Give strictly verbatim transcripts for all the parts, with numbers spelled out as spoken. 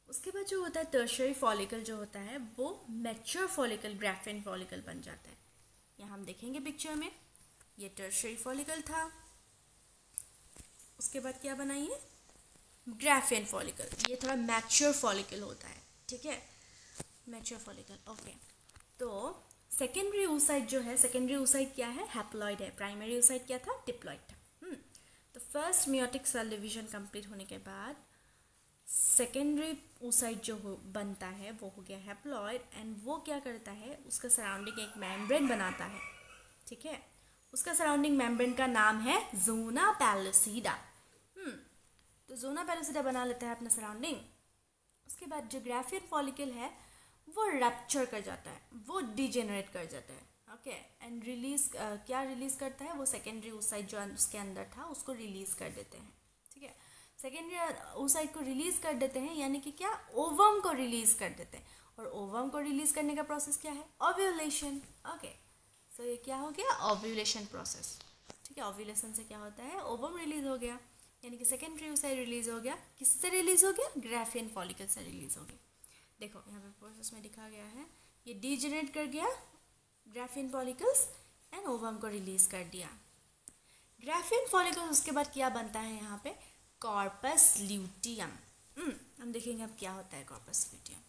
उसके बाद जो होता है टर्शियरी फॉलिकल जो होता है वो मैच्योर फॉलिकल ग्राफेन फॉलिकल बन जाता है। यहाँ हम देखेंगे पिक्चर में, ये टर्शियरी फॉलिकल था, उसके बाद क्या बनाइए ग्राफेन फॉलिकल, ये थोड़ा मैच्योर फॉलिकल होता है, ठीक है, मैच्योर फॉलिकल। ओके, तो सेकेंडरी oocyte जो है, सेकेंडरी oocyte क्या है, हैप्लॉइड है, प्राइमरी oocyte क्या था, डिप्लॉइड था। हम्म तो first meiotic cell division complete होने के बाद सेकेंडरी oocyte जो हो बनता है वो हो गया हैप्लॉइड, एंड वो क्या करता है, उसका सराउंडिंग एक मेम्ब्रेन बनाता है, ठीक है, उसका सराउंडिंग मेम्ब्रेन का नाम है ज़ोना पैलिसिडा। हम्म तो ज़ोना पैलिसिडा बना लेता है अपना सराउंडिंग। उसके बाद जो ग्राफियन फॉलिकल है वो रप्चर कर जाता है, वो डिजेनरेट कर जाता है, ओके, एंड रिलीज क्या रिलीज करता है, वो सेकेंडरी oocyte जो उसके अंदर था उसको रिलीज कर देते हैं, ठीक है, सेकेंडरी oocyte को रिलीज कर देते हैं, यानी कि क्या, ओवम को रिलीज कर देते हैं, और ओवम को रिलीज करने का प्रोसेस क्या है, ओव्यूलेशन। ओके, सो ये क्या हो गया, ओव्यूलेशन प्रोसेस, ठीक है, ओव्यूलेशन से क्या होता है, ओवम रिलीज हो गया, यानी कि सेकेंडरी oocyte रिलीज हो गया, किससे रिलीज हो गया, ग्राफियन फॉलिकल से रिलीज हो गया। देखो यहाँ पे प्रोसेस में दिखा गया है, ये डीजेनरेट कर गया ग्राफियन फॉलिकल्स एंड ओवम को रिलीज कर दिया। ग्राफियन फॉलिकल्स उसके बाद क्या बनता है यहाँ पे, कॉर्पस ल्यूटियम। हम्म हम देखेंगे अब क्या होता है कॉर्पस ल्यूटियम।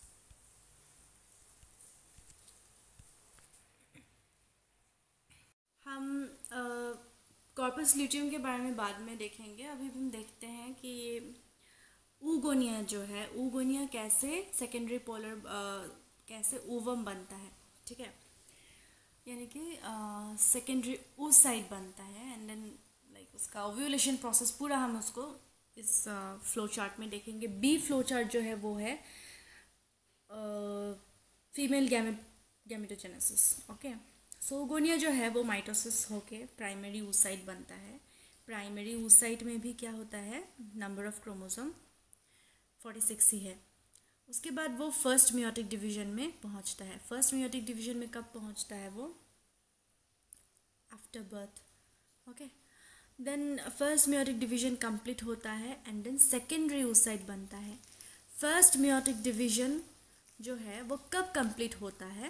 हम कॉर्पस ल्यूटियम के बारे में बाद में देखेंगे, अभी हम देखते हैं कि ऊगोनिया जो है, ऊगोनिया कैसे सेकेंडरी पोलर कैसे ओवम बनता है, ठीक है, यानी कि सेकेंडरी oocyte बनता है, एंड देन लाइक उसका ओव्यूलेशन प्रोसेस पूरा हम उसको इस फ्लो चार्ट में देखेंगे। बी फ्लो चार्ट जो है वो है female gametogenesis. Okay, so oogonia जो है वो माइटोसिस होके प्राइमरी oocyte बनता है। प्राइमरी oocyte में भी क्या होता है, number of chromosome forty six ही है। उसके बाद वो फर्स्ट मियोटिक डिवीजन में पहुंचता है। फर्स्ट मियोटिक डिवीजन में कब पहुंचता है वो, after birth. Okay, then first meiotic division complete होता है एंड देन सेकेंडरी oocyte बनता है। फर्स्ट मियोटिक डिवीजन जो है वो कब कंप्लीट होता है,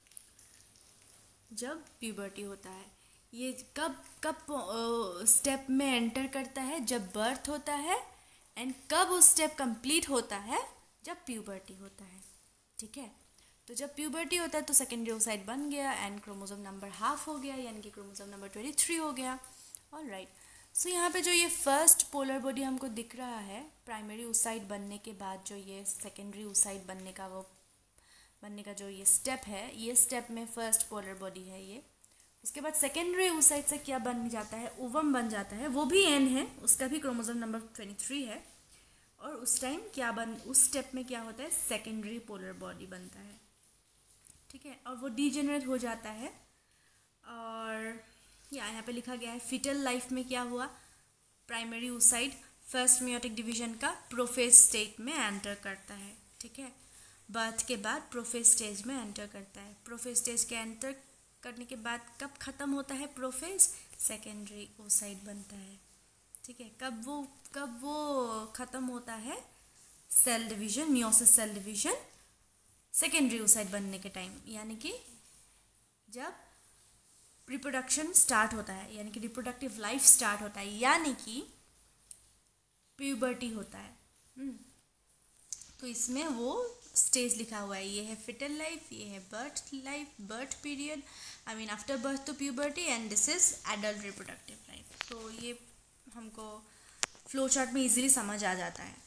जब प्यूबर्टी होता है। ये कब कब स्टेप में एंटर करता है, जब बर्थ होता है, एंड कब उस स्टेप कंप्लीट होता है, जब प्यूबर्टी होता है, ठीक है। तो जब प्यूबर्टी होता है तो सेकेंडरी oocyte बन गया एंड क्रोमोसोम नंबर हाफ हो गया, यानी कि क्रोमोसोम नंबर ट्वेंटी थ्री हो गया। ऑल राइट, सो यहाँ पे जो ये फर्स्ट पोलर बॉडी हमको दिख रहा है प्राइमरी oocyte बनने के बाद, जो ये सेकेंडरी oocyte बनने का वो बनने का जो ये स्टेप है, ये स्टेप में फर्स्ट पोलर बॉडी है ये। उसके बाद सेकेंडरी oocyte से क्या बन जाता है, ओवम बन जाता है, वो भी एन है, उसका भी क्रोमोसोम नंबर ट्वेंटी थ्री है, और उस टाइम क्या बन उस स्टेप में क्या होता है, सेकेंडरी पोलर बॉडी बनता है, ठीक है, और वो डीजेनरेट हो जाता है। और या यहाँ पे लिखा गया है फिटल लाइफ में क्या हुआ, primary oocyte first meiotic division का प्रोफेज स्टेट में एंटर करता है, ठीक है, बर्थ के बाद प्रोफेज स्टेज में एंटर करता है। प्रोफेज स्टेज के एंटर करने के बाद कब ख़त्म होता है प्रोफेज, सेकेंडरी oocyte बनता है, ठीक है। कब वो कब वो ख़त्म होता है, cell division, meiosis cell division secondary oocyte बनने के टाइम, यानी कि जब रिप्रोडक्शन स्टार्ट होता है, यानी कि रिप्रोडक्टिव लाइफ स्टार्ट होता है, यानी कि प्यूबर्टी होता है। तो इसमें वो स्टेज लिखा हुआ है, ये है फिटल लाइफ, ये है birth life, birth period, I mean after birth to puberty, and this is adult reproductive life. तो ये हमको फ्लो चार्ट में इजीली समझ आ जाता है।